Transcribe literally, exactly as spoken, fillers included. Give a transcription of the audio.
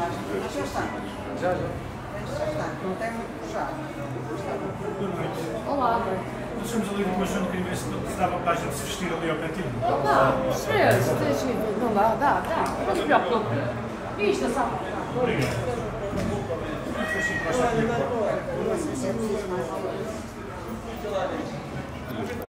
Já está. Já, já. Já está. Não tem muito puxado. Boa noite. Olá, bem. Nós estamos ali com uma Joana, queria ver se se dava para a gente se vestir ali ao cantinho. Não dá, esquece, deixa eu não dá, dá, dá. Não se preocupe. Isto é só. Obrigado. Não sei se é preciso mais alguma coisa.